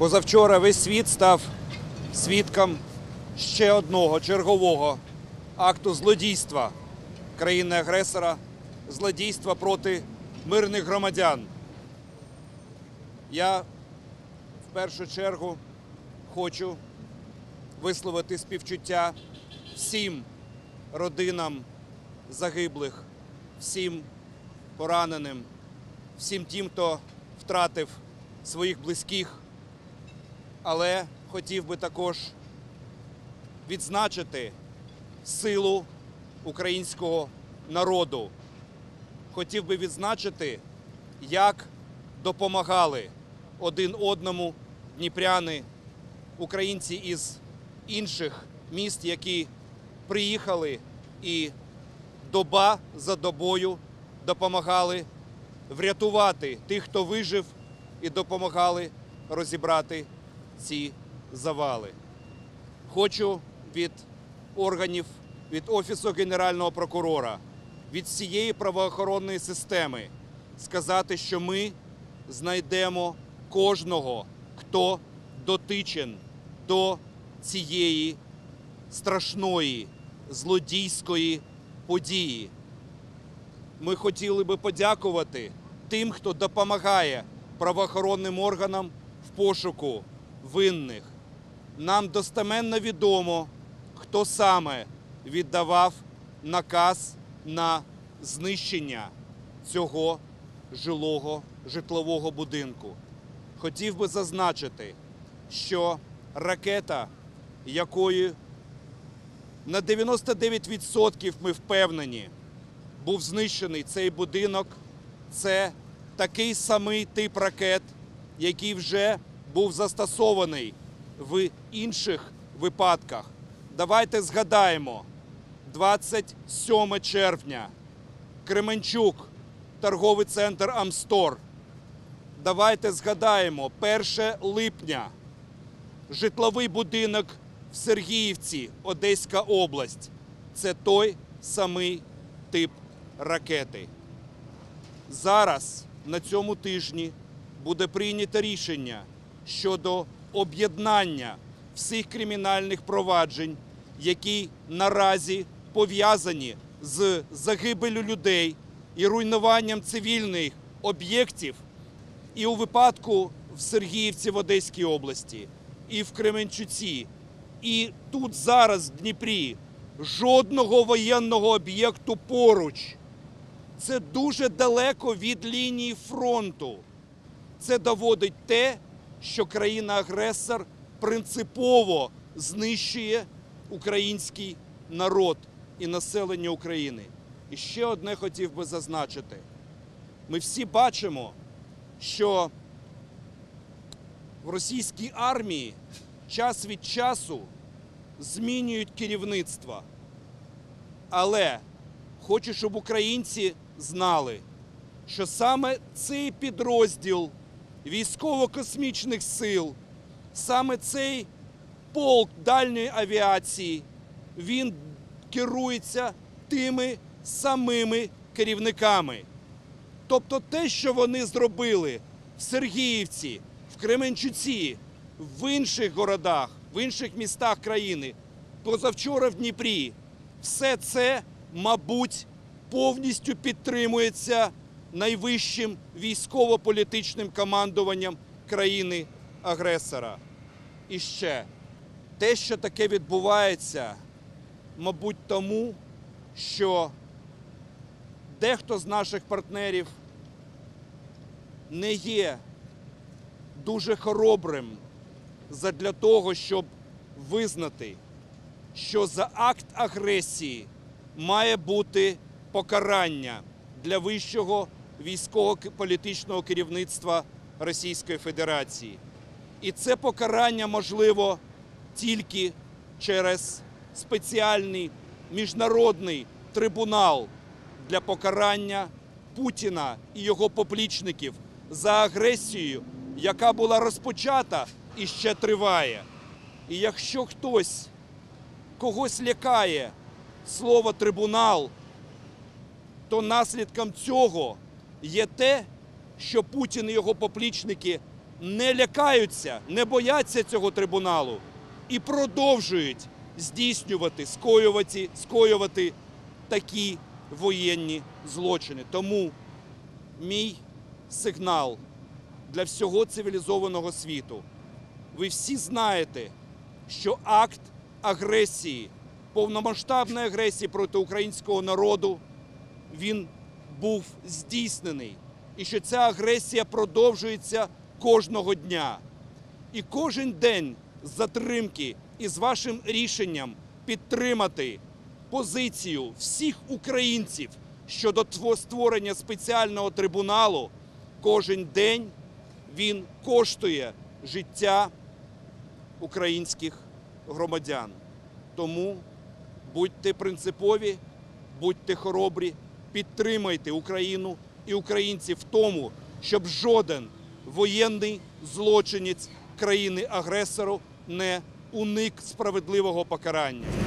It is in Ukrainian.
Позавчора весь світ став свідком ще одного чергового акту злодійства країни-агресора, злодійства проти мирних громадян. Я в першу чергу хочу висловити співчуття всім родинам загиблих, всім пораненим, всім тим, хто втратив своїх близьких. Але хотів би також відзначити силу українського народу. Хотів би відзначити, як допомагали один одному дніпряни, українці із інших міст, які приїхали і доба за добою допомагали врятувати тих, хто вижив, і допомагали розібрати ці завали. Хочу від органів, від Офісу Генерального прокурора, від всієї правоохоронної системи сказати, що ми знайдемо кожного, хто дотичен до цієї страшної, злодійської події. Ми хотіли би подякувати тим, хто допомагає правоохоронним органам в пошуку винних. Нам достеменно відомо, хто саме віддавав наказ на знищення цього житлового будинку. Хотів би зазначити, що ракета, якою на 99% ми впевнені, був знищений цей будинок, це такий самий тип ракет, який вже був застосований в інших випадках. Давайте згадаємо, 27 червня, Кременчук, торговий центр «Амстор». Давайте згадаємо, 1 липня, житловий будинок в Сергіївці, Одеська область. Це той самий тип ракети. Зараз, на цьому тижні, буде прийнято рішення щодо об'єднання всіх кримінальних проваджень, які наразі пов'язані з загибеллю людей і руйнуванням цивільних об'єктів і у випадку в Сергіївці в Одеській області, і в Кременчуці, і тут зараз в Дніпрі. Жодного воєнного об'єкту поруч. Це дуже далеко від лінії фронту. Це доводить те, що країна-агресор принципово знищує український народ і населення України. І ще одне хотів би зазначити. Ми всі бачимо, що в російській армії час від часу змінюють керівництво. Але хочу, щоб українці знали, що саме цей підрозділ військово-космічних сил, саме цей полк дальньої авіації, він керується тими самими керівниками. Тобто те, що вони зробили в Сергіївці, в Кременчуці, в інших городах, в інших містах країни, позавчора в Дніпрі, все це, мабуть, повністю підтримується найвищим військово-політичним командуванням країни-агресора. І ще, те, що таке відбувається, мабуть, тому, що дехто з наших партнерів не є дуже хоробрим задля того, щоб визнати, що за акт агресії має бути покарання для вищого військово-політичного керівництва Російської Федерації. І це покарання можливо тільки через спеціальний міжнародний трибунал для покарання Путіна і його поплічників за агресію, яка була розпочата і ще триває. І якщо хтось когось лякає слово «трибунал», то наслідком цього є те, що Путін і його поплічники не лякаються, не бояться цього трибуналу і продовжують здійснювати, скоювати такі воєнні злочини. Тому мій сигнал для всього цивілізованого світу. Ви всі знаєте, що акт агресії, повномасштабної агресії проти українського народу, він був здійснений. І що ця агресія продовжується кожного дня. І кожен день затримки із вашим рішенням підтримати позицію всіх українців щодо створення спеціального трибуналу, кожен день він коштує життя українських громадян. Тому будьте принципові, будьте хоробрі, підтримайте Україну і українців в тому, щоб жоден воєнний злочинець країни-агресору не уник справедливого покарання.